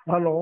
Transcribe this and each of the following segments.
Hello.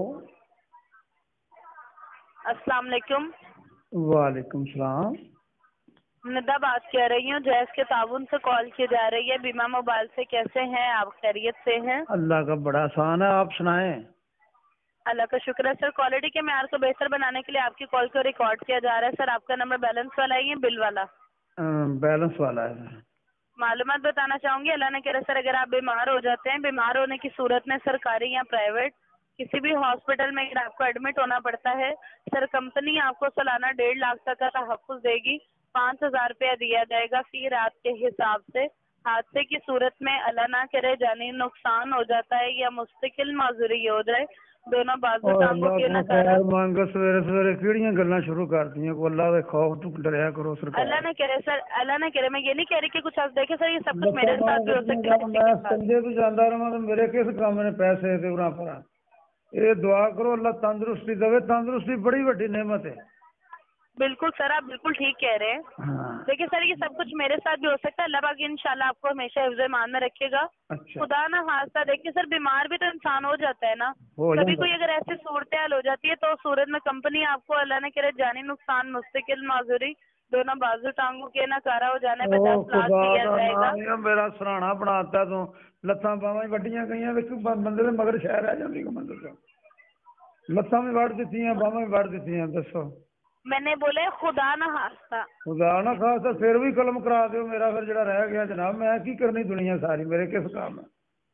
अस्सलाम वालेकुम। वालेकुम सलाम। निदा बात कर रही हूँ, जैस के ताउन से कॉल की जा रही है बीमा मोबाइल से। कैसे हैं आप? खैरियत से हैं? अल्लाह का बड़ा एहसान है, आप सुनाएं। अल्लाह का शुक्र है सर। क्वालिटी के मेयार को बेहतर बनाने के लिए आपकी कॉल को रिकॉर्ड किया जा रहा है। सर आपका नंबर बैलेंस वाला है या बिल वाला? बैलेंस वाला है। मालूमात बताना चाहूंगी। अल्लाह ने कहा सर, अगर आप बीमार हो जाते हैं, बीमार होने की सूरत में सरकारी या प्राइवेट किसी भी हॉस्पिटल में अगर आपको एडमिट होना पड़ता है, सर कंपनी आपको सालाना 1.5 लाख तक का तहफ़्फ़ुज़ देगी। 5,000 रुपया दिया जाएगा फी रात के हिसाब से। हादसे की सूरत में अल्लाह ना करे जानी नुकसान हो जाता है या मुस्तकिल माजूरी हो जाए, दोनों बाजू और टांगों अल्लाह के को नकारा। खैर मांगो, सवेरे सवेरे किहड़ियां गल्लां शुरू कर दियां। को अल्लाह दे खौफ तो डरिया करो अल्लाह सरकार। ने करे सर, अल्लाह ने करे। मैं ये नहीं कह रही कि कुछ आप देखे सर, ये सब कुछ लत्तां मेरे साथ बाहां भी हो वड्डियां सकता है, जान, किसी मैं के साथ। संजे तो जांदा रहां तो मेरे किस काम ने पैसे ते उरा परा। ये दुआ करो अल्लाह तंदुरुस्ती देवे। तंदुरुस्ती बड़ी वड्डी नेमत है। बिल्कुल सर, आप बिल्कुल ठीक कह रहे हैं। हाँ। देखिए सर, ये सब कुछ मेरे साथ भी हो सकता है। अल्लाह पाक इंशाल्लाह आपको हमेशा हिफ्ज़ ईमान में रखेगा। अच्छा। खुदा ना खास्ता। देखिए सर, बीमार भी तो इंसान हो जाता है ना। हो कभी जाता कोई है। अगर ऐसी सूरत हाल हो जाती है तो उस सूरत में कंपनी आपको अल्लाह ने करे जानी नुकसान मुस्तकिल माजूरी, दोनों बाजू टांगों के नकारा हो जाने पे ओ 10 लाख खुदा दिया दा जाएगा। नाम ही मेरा सराहना बनाता तू। लत्तां बावां वड्डियां गईयां विच बंदे दे मगर शहर रह जांदी कमंदर तो। लत्तां भी वड़ दित्तियां, बावां भी वड़ दित्तियां। दसो। मैंने बोले खुदा ना खास्ता। खुदा ना खास्ता फिर भी कलम करा दियो मेरा, फिर जेड़ा रह गया जनाब। मैं की करनी दुनिया सारी, मेरे किस काम है।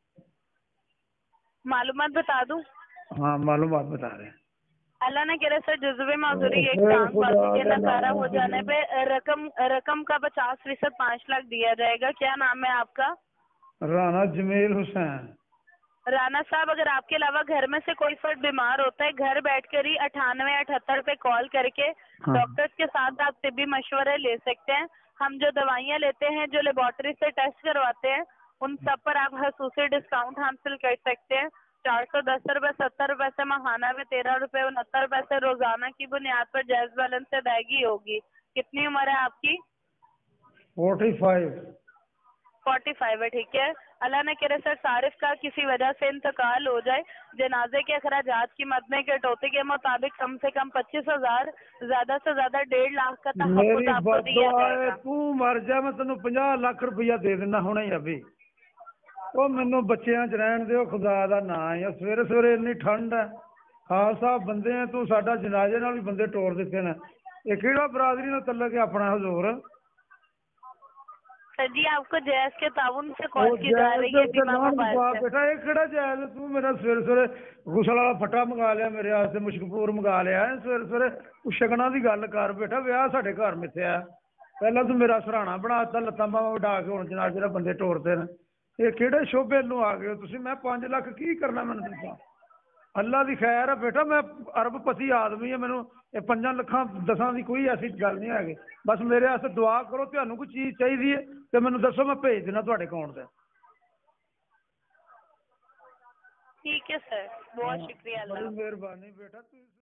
मालूमात बता दूं? हाँ, मालूमात बता रहे हैं। अल्लाह ने कह रहे सर, जुज़्वे माजूरी एक फिर टांग खुदा बाजू के के नकारा नाम हो जाने पे रकम रकम का 50% 5 लाख दिया जाएगा। क्या नाम है आपका? राना जमील हुसैन। राना साहब, अगर आपके अलावा घर में से कोई फर्द बीमार होता है, घर बैठकर ही 98 78 पे कॉल करके हाँ। डॉक्टर्स के साथ आप तिब्बी मशवरे ले सकते हैं। हम जो दवाइयाँ लेते हैं, जो लेबोरेटरी से टेस्ट करवाते हैं, उन सब पर आप खसूसी डिस्काउंट हासिल कर सकते हैं। 410 रुपये 70 पैसे माहाना में, 13 रुपये 69 पैसे रोजाना की बुनियाद पर जायज बैलेंस से अदायगी होगी। कितनी उम्र है आपकी? 45। 45 है, ठीक है। अल्लाह ने करे सर, सारिफ का किसी वजह से इंतकाल हो जाए, जनाजे के अखराजात की मदने कटौती के मुताबिक कम से कम 25,000, ज्यादा से ज्यादा 1.5 लाख का तहफ़्फ़ुज़ मेरी आपको दिया बददुआ है, जाएगा। तू मर जा, मैं तेन 50 लाख रुपया दे देना हुणे ही अभी। ਉਹ ਮੈਨੂੰ ਬੱਚਿਆਂ 'ਚ ਰਹਿਣ ਦਿਓ, ਖੁਦਾ ਦਾ ਨਾਂ ਹੈ। ਸਵੇਰੇ ਸਵੇਰੇ ਇੰਨੀ ਠੰਡ ਹੈ। ਖਾਲਸਾ ਬੰਦੇ ਆ, ਤੂੰ ਸਾਡਾ ਜਨਾਜ਼ੇ ਨਾਲ ਵੀ ਬੰਦੇ ਤੋੜ ਦਿੱਤੇ ਨੇ। ਇਹ ਕਿਹੜਾ ਬਰਾਦਰੀ ਨਾਲ ਤਲਕ ਹੈ ਆਪਣਾ ਹਜ਼ੂਰ। सर जी, आपको जैस के ताउन से ਉਹ कॉल की जा ਜਾਇਜ਼ रही ਦੇ है ਉੱਤੇ बीमा ਲਾਹਨਤ मोबाइल ਪਾ से। ਬੇਟਾ। ਇਹ ਕਿਹੜਾ ਜਾਇਜ਼? ਤੂੰ ਮੇਰਾ ਸਵੇਰੇ ਸਵੇਰੇ ਗੁਸਲ ਵਾਲਾ ਫੱਟਾ ਮੰਗਾ ਲਿਆ ਮੇਰੇ ਵਾਸਤੇ, ਮੁਸ਼ਕਪੂਰ ਮੰਗਾ ਲਿਆ ਹੈ। ਸਵੇਰੇ ਸਵੇਰੇ ਤੂੰ ਸ਼ਗਨਾਂ ਦੀ ਗੱਲ ਕਰ ਬੇਟਾ। ਵਿਆਹ ਸਾਡੇ ਘਰ ਮਿੱਥਿਆ। ਪਹਿਲਾਂ ਤੂੰ ਮੇਰਾ ਸਰਾਣਾ ਬਣਾ ਦਿੱਤਾ, ਲੱਤਾਂ ਬਾਹਾਂ ਵਡਾ ਕੇ ਹੁਣ ਜਨਾਬ ਜਿਹੜਾ ਬੰਦੇ ਤੋੜਦੇ ਨੇ। ਇਹ ਕਿਹੜੇ ਸ਼ੋਭੇ ਨੂੰ ਆ ਗਏ ਹੋ ਤੁਸੀਂ? ਮੈਂ 5 ਲੱਖ ਕੀ ਕਰਨਾ ਮੈਨੂੰ ਦੱਸਾਂ। ਅੱਲਾ ਦੀ ਖੈਰ ਹੈ ਬੇਟਾ, ਮੈਂ ਅਰਬਪਤੀ ਆਦਮੀ ਹਾਂ। ਮੈਨੂੰ ਇਹ 5 ਲੱਖਾਂ 10 ਦੀ ਕੋਈ ਐਸੀ ਗੱਲ ਨਹੀਂ ਹੈਗੀ। ਬਸ ਮੇਰੇ ਵਾਸਤੇ ਦੁਆ ਕਰੋ। ਤੁਹਾਨੂੰ ਕੋਈ ਚੀਜ਼ ਚਾਹੀਦੀ ਹੈ ਤੇ ਮੈਨੂੰ ਦੱਸੋ, ਮੈਂ ਭੇਜ ਦੇਣਾ ਤੁਹਾਡੇ ਅਕਾਊਂਟ 'ਤੇ। ठीक है सर, बहुत शुक्रिया। ਬੜੀ अल्लाह। ਮਿਹਰਬਾਨੀ ਬੇਟਾ।